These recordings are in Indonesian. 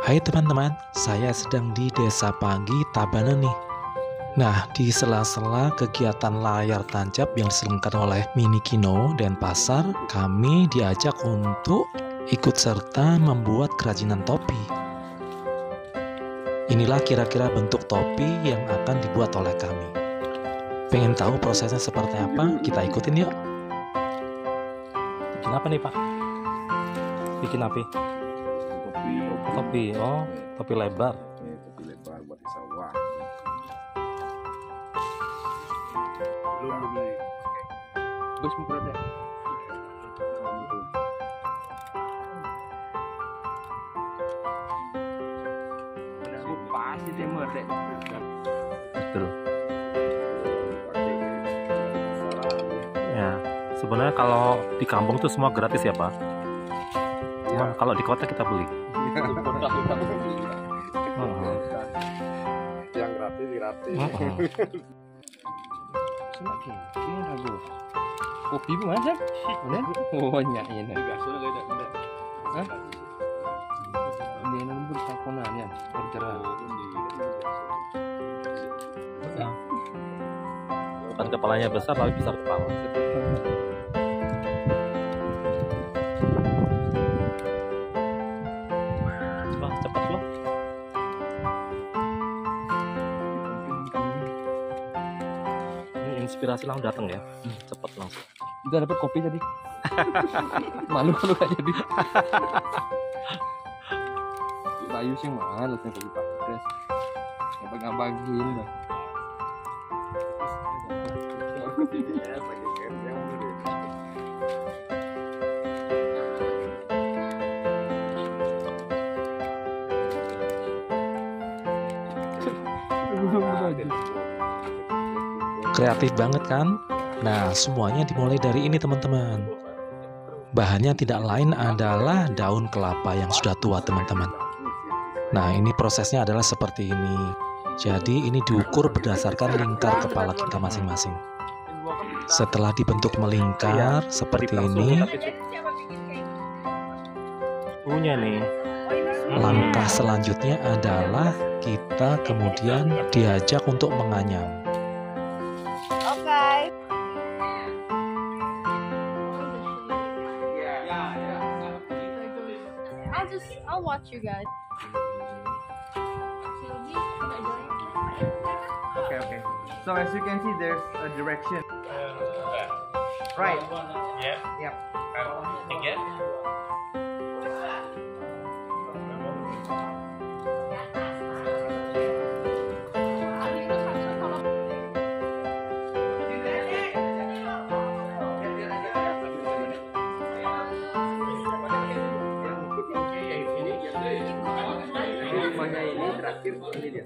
Hai teman-teman, saya sedang di Desa Pagi, Tabanan nih. Nah, di sela-sela kegiatan layar tancap yang diselenggarakan oleh Mini Kino Denpasar, kami diajak untuk ikut serta membuat kerajinan topi. Inilah kira-kira bentuk topi yang akan dibuat oleh kami. Pengen tahu prosesnya seperti apa? Kita ikutin yuk. Bikin apa nih, Pak? Bikin apa? Topi, oh, topi lebar. Topi lebar buat di sawah. Belum beli. Bos mau berapa? Pasti dia merdek. Betul. Ya, sebenarnya kalau di kampung tuh semua gratis ya, Pak. Cuma kalau di kota kita beli. Yang gratis. Semakin ini ragu. Kopi mana? Mana? Oh nyanyi nih. Hah? Ini nembur takonannya bergerak. Bukan kepalanya besar, tapi besar kepala. Wah, cepat loh. Ini inspirasi langsung datang ya. Cepat langsung. Udah dapat kopi tadi. Malu kalau gak jadi. Bayu sih mahal tuh kopi pakai. Ngabang-ngabangin dah. Kreatif banget kan? Nah, semuanya dimulai dari ini teman-teman. Bahannya tidak lain adalah daun kelapa yang sudah tua teman-teman. Nah, ini prosesnya adalah seperti ini. Jadi ini diukur berdasarkan lingkar kepala kita masing-masing. Setelah dibentuk melingkar seperti ini, punya nih. Langkah selanjutnya adalah kita kemudian diajak untuk menganyam. Okay. I'll watch you guys. Okay. So as you can see, there's a direction. Right. Yeah. Yep. Again. Rumahnya ini terakhir ini dia.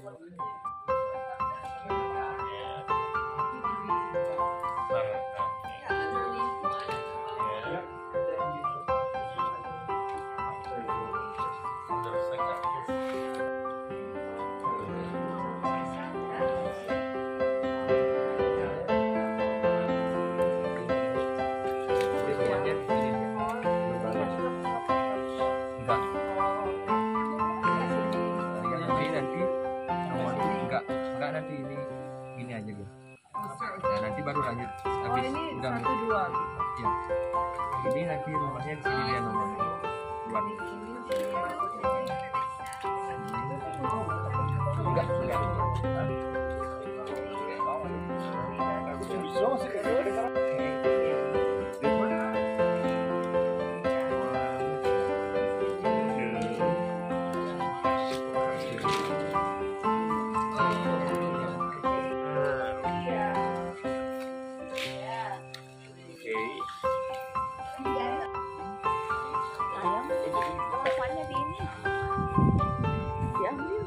Nanti ini gini aja gitu. Nah, nanti baru lanjut habis ini udah 1, 2. ya. Ini nanti rumahnya di sini dia nomornya. Buat. Enggak. Teleponnya di ini. Diambil.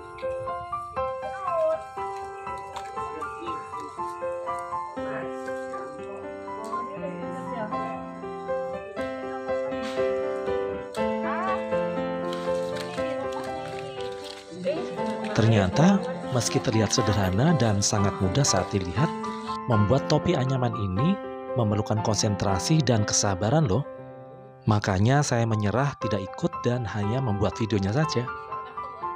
Ternyata, meski terlihat sederhana dan sangat mudah saat dilihat, membuat topi anyaman ini memerlukan konsentrasi dan kesabaran loh. Makanya saya menyerah, tidak ikut dan hanya membuat videonya saja.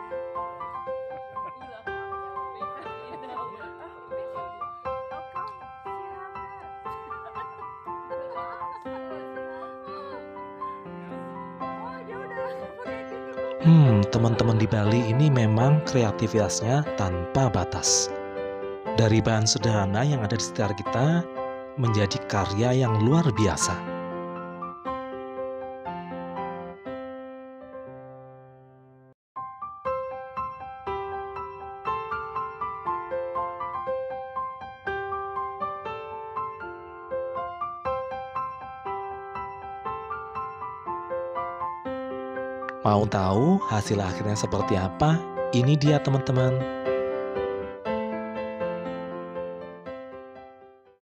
Teman-teman di Bali ini memang kreativitasnya tanpa batas. Dari bahan sederhana yang ada di sekitar kita menjadi karya yang luar biasa. Mau tahu hasil akhirnya seperti apa? Ini dia teman-teman.